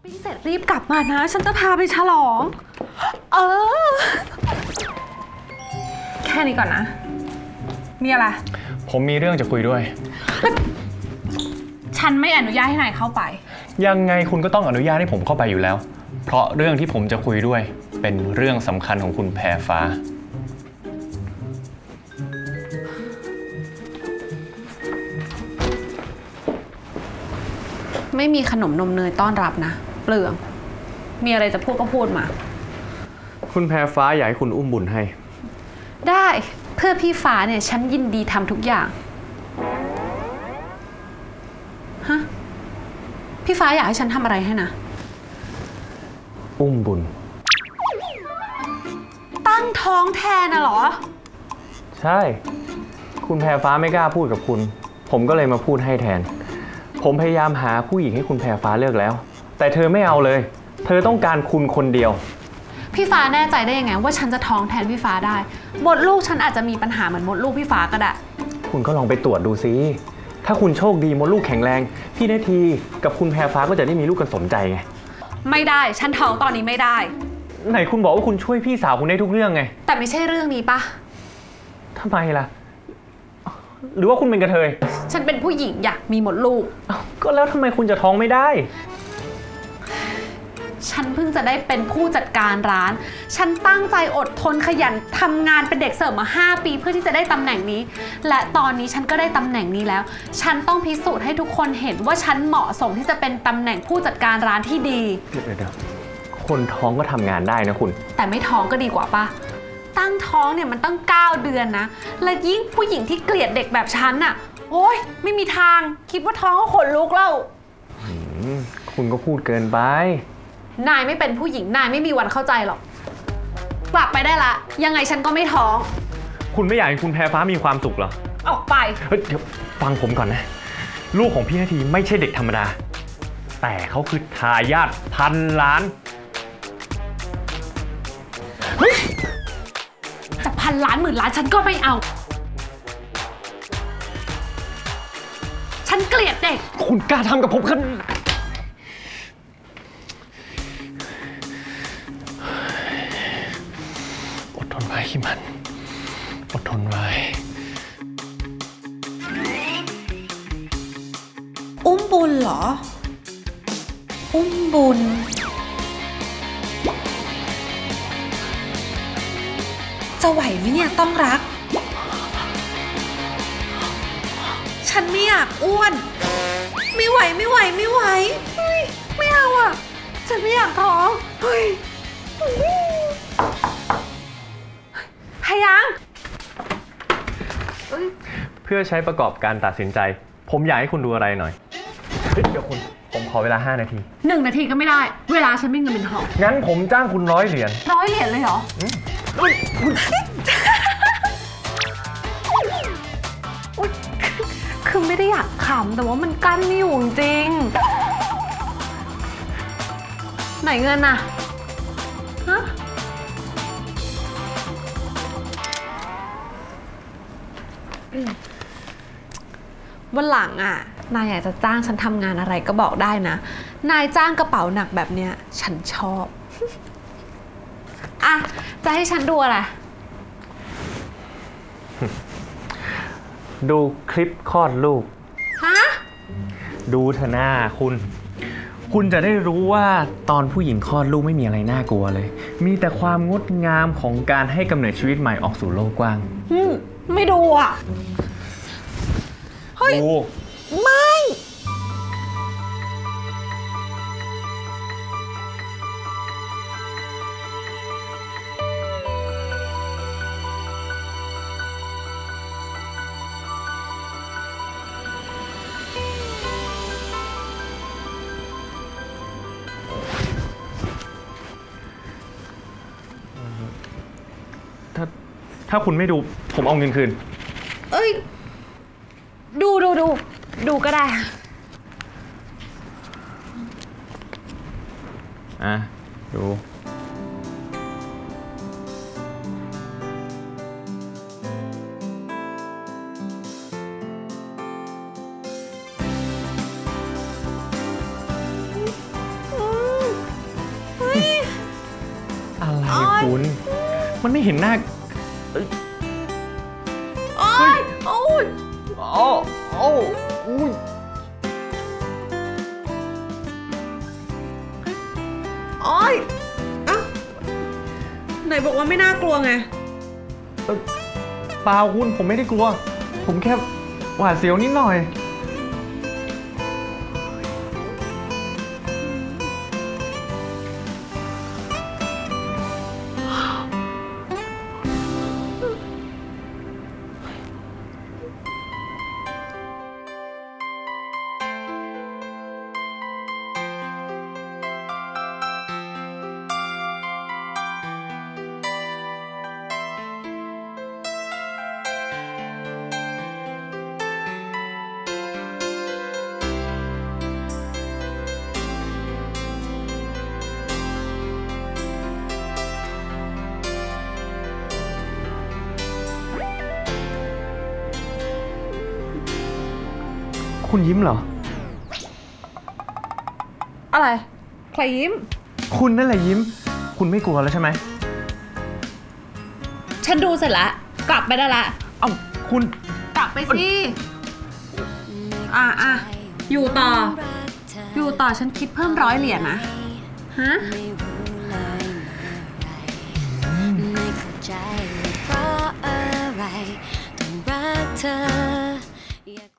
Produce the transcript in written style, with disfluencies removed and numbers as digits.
ปิ้งเสร็จรีบกลับมานะฉันจะพาไปฉลองแค่นี้ก่อนนะมีอะไรผมมีเรื่องจะคุยด้วยฉันไม่อนุญาตให้นายเข้าไปยังไงคุณก็ต้องอนุญาตให้ผมเข้าไปอยู่แล้วเพราะเรื่องที่ผมจะคุยด้วยเป็นเรื่องสำคัญของคุณแพรฟ้าไม่มีขนมนมเนยต้อนรับนะเปลืองมีอะไรจะพูดก็พูดมาคุณแพรฟ้าอยากให้คุณอุ้มบุญให้ได้เพื่อพี่ฟ้าเนี่ยฉันยินดีทำทุกอย่างฮะพี่ฟ้าอยากให้ฉันทำอะไรให้นะอุ้มบุญตั้งท้องแทนน่ะเหรอใช่คุณแพรฟ้าไม่กล้าพูดกับคุณผมก็เลยมาพูดให้แทนผมพยายามหาผู้หญิงให้คุณแพรฟ้าเลือกแล้วแต่เธอไม่เอาเลยเธอต้องการคุณคนเดียวพี่ฟ้าแน่ใจได้ยังไงว่าฉันจะท้องแทนพี่ฟ้าได้มดลูกฉันอาจจะมีปัญหาเหมือนมดลูกพี่ฟ้าก็ได้คุณก็ลองไปตรวจดูสิถ้าคุณโชคดีมดลูกแข็งแรงพี่นาทีกับคุณแพรฟ้าก็จะได้มีลูกกันสมใจไงไม่ได้ฉันท้องตอนนี้ไม่ได้ไหนคุณบอกว่าคุณช่วยพี่สาวคุณได้ทุกเรื่องไงแต่ไม่ใช่เรื่องนี้ปะทำไมล่ะหรือว่าคุณเป็นกระเทยฉันเป็นผู้หญิงอยากมีมดลูกก็แล้วทำไมคุณจะท้องไม่ได้ฉันเพิ่งจะได้เป็นผู้จัดการร้านฉันตั้งใจอดทนขยันทำงานเป็นเด็กเสิร์ฟมา5 ปีเพื่อที่จะได้ตำแหน่งนี้และตอนนี้ฉันก็ได้ตำแหน่งนี้แล้วฉันต้องพิสูจน์ให้ทุกคนเห็นว่าฉันเหมาะสมที่จะเป็นตำแหน่งผู้จัดการร้านที่ดีเดี๋ยวคนท้องก็ทำงานได้นะคุณแต่ไม่ท้องก็ดีกว่าป่ะตั้งท้องเนี่ยมันตั้ง9 เดือนนะและยิ่งผู้หญิงที่เกลียดเด็กแบบฉันน่ะโอ๊ยไม่มีทางคิดว่าท้องก็ขนลุกแล้วคุณก็พูดเกินไปนายไม่เป็นผู้หญิงนายไม่มีวันเข้าใจหรอกกลับไปได้ละยังไงฉันก็ไม่ท้องคุณไม่อยากให้คุณแพรฟ้ามีความสุขเหรอออกไปเดี๋ยวฟังผมก่อนนะลูกของพี่นาทีไม่ใช่เด็กธรรมดาแต่เขาคือทายาทพันล้านจะพันล้านหมื่นล้านฉันก็ไม่เอาฉันเกลียดเด็กคุณกล้าทำกับผมขนาดอดทนไว้ขี้มันอดทนไว้อุ้มบุญเหรออุ้มบุญจะไหวไหมเนี่ยต้องรักฉันไม่อยากอ้วนไม่ไหวไม่ไหวไม่ไหวไม่เอาอ่ะฉันไม่อยากท้องพยังเพื่อใช้ประกอบการตัดสินใจผมอยากให้คุณดูอะไรหน่อยเดี๋ยวผมขอเวลา5 นาที 1 นาทีก็ไม่ได้เวลาฉันไม่เงินเป็นทองงั้นผมจ้างคุณ100 เหรียญ 100 เหรียญเลยเหรอคือไม่ได้อยากขำแต่ว่ามันกั้นไม่อยู่จริงไหนเงินน่ะฮะวันหลังอ่ะนายอยากจะจ้างฉันทำงานอะไรก็บอกได้นะนายจ้างกระเป๋าหนักแบบเนี้ยฉันชอบอ่ะจะให้ฉันดูอะไรดูคลิปคลอดลูกฮะดูเถอะหน้าคุณจะได้รู้ว่าตอนผู้หญิงคลอดลูกไม่มีอะไรน่ากลัวเลยมีแต่ความงดงามของการให้กำเนิดชีวิตใหม่ออกสู่โลกกว้างไม่ดูอ่ะเฮ้ยไม่ถ้าคุณไม่ดูผมเอาเงินคืนเอ้ยดูก็ได้ดูคุณ มันไม่เห็นหน้าโอ๊ยโอ๊ยโอ้โอ้อุ้ยโอ๊ยเอ้าไหนบอกว่าไม่น่ากลัวไงเปล่าคุณผมไม่ได้กลัว ผมแค่หวาดเสียวนิดหน่อย คุณยิ้มเหรออะไร ใครยิ้มคุณนั่นแหละยิ้ม คุณไม่กลัวแล้วใช่ไหมฉันดูเสร็จแล้ว กลับไปได้ละเอ้าคุณกลับไปสิ อยู่ต่อ อยู่ต่อฉันคิดเพิ่ม100 เหรียญนะ ฮะไม่เข้าใจเพราะอะไรต้องรักเธอ